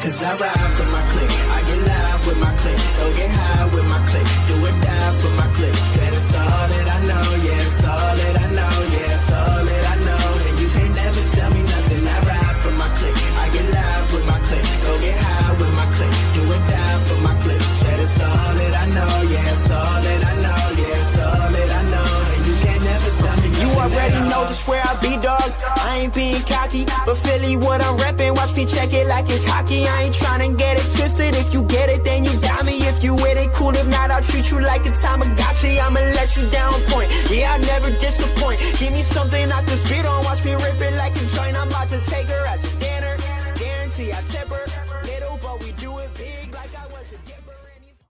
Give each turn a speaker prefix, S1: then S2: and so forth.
S1: Cause I ride for my clique, I get live with my clique, go get high with my clique, do or die for my clique. Said it's all that I know, yeah, it's all that I know, yeah, it's all that I know. And you can't never tell me nothing. I ride for my clique, I get live with my clique, go get high with my clique, do or die for my clique. Said it's all that I know, yeah, it's all that I know, yeah, it's all that I know. And you can't never tell me nothing.
S2: You already know just where I be, dog. I ain't being cocky, but Philly what I'm reppin'. Watch me check it like it's hockey. I ain't tryna get it twisted. If you get it, then you got me. If you with it, cool. If not, I'll treat you like a Tamagotchi. I'ma let you down point. Yeah, I never disappoint. Give me something I can spit on. Watch me rip it like a joint. I'm about to take her out to dinner. Guarantee I tip her.